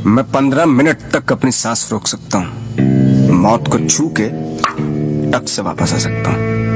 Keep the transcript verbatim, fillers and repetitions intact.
मैं पंद्रह मिनट तक अपनी सांस रोक सकता हूँ। मौत को छू के टक से वापस आ सकता हूँ।